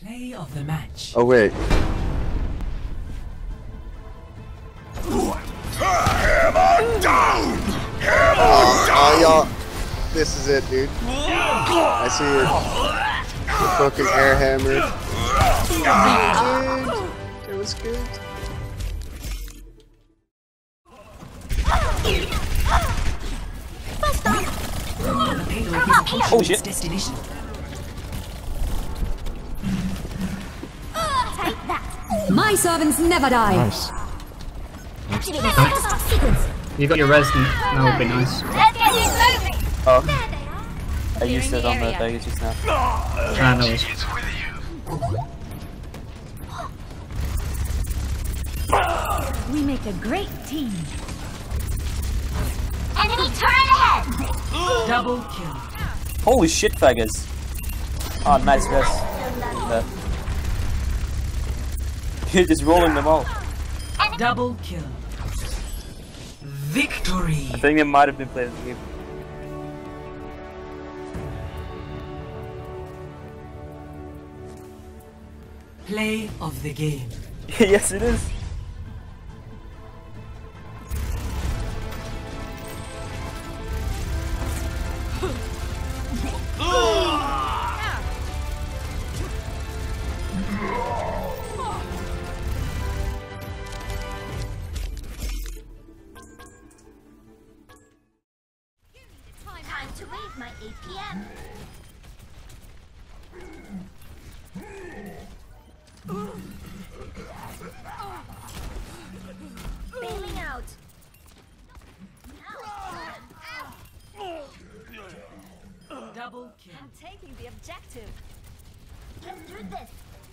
Play of the match. Oh wait. Hammer down! Hammer down! Y'all. This is it, dude. I see it. The fucking air hammer. Dude, it was good. Oh shit. Destination. My servants never die. Nice. You got your res, that would be nice. Oh. I used it on the Vegas just now. Ah, no worries. We make a great team. Enemy turret ahead! Double kill. Holy shit, faggots. Oh, nice res. You're just rolling them all. Double kill. Victory. I think they might have been playing the game. Play of the game. Yes, it is. Time to wave my APM. Bailing out. Double kill. I'm taking the objective. Let's do this.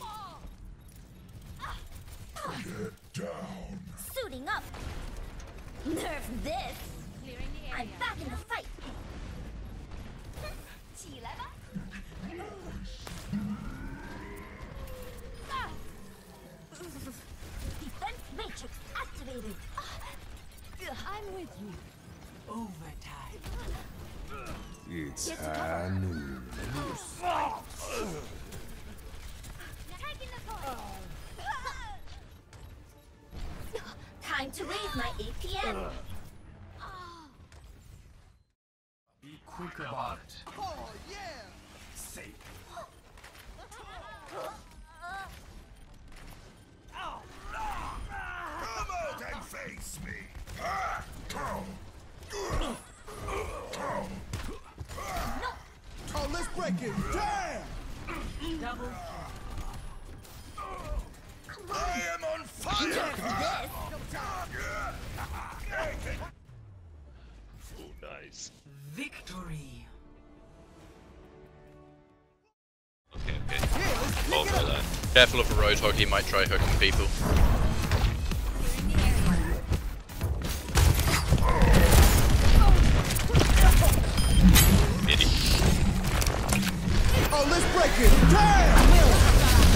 Get down. Suiting up. Nerf this. I'm back in the fight. Defense matrix activated. I'm with you. Overtime. It's Hanu. Time to raise my APM. Be quick about it. Oh, yeah! Safe. Come out and face me! Oh, let's break it! Damn! Double I am on fire! Oh, nice. victory. Okay. Oh, no. Careful of a Roadhog, he might try hooking people. Idiot. Oh, let's break it! Damn!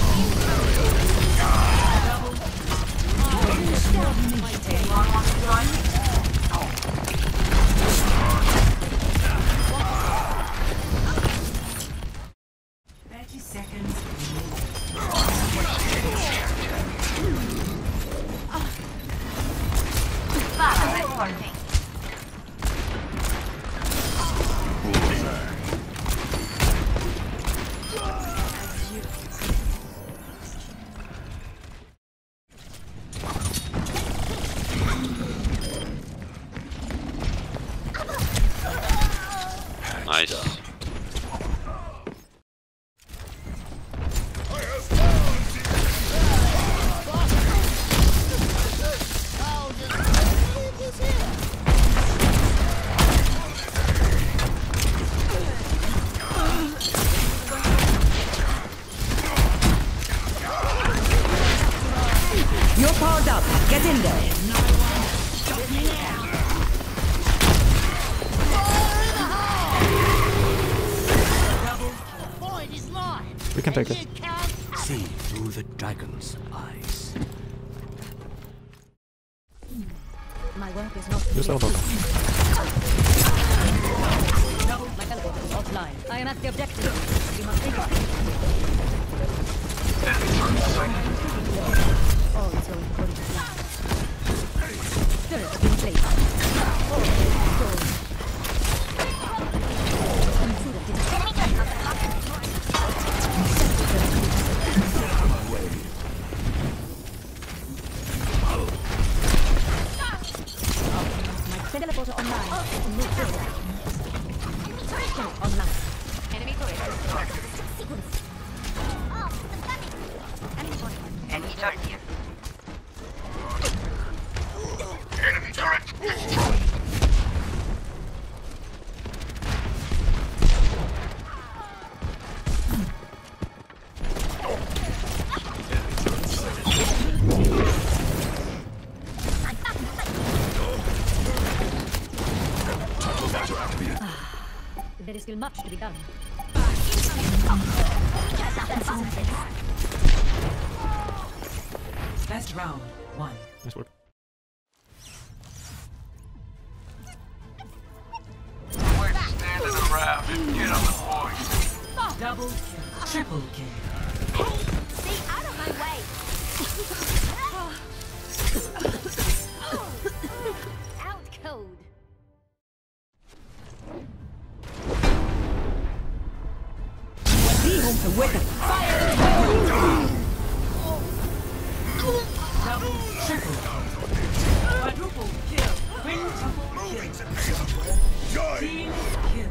Nice. You're powered up. Get in there. We can take it. See through the dragon's eyes. My work is not Just elbow. My teleporter is offline. I am at the objective. You must take it. There is still much to be done. Best round 1. Nice work. Quit standing around and get on the point. Double kill. Triple kill. Stay out of my way. Out code. Double triple kill. Quadruple kill. Quintuple kill. Team kill.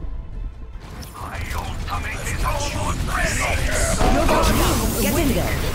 My ultimate is almost ready. Get in there.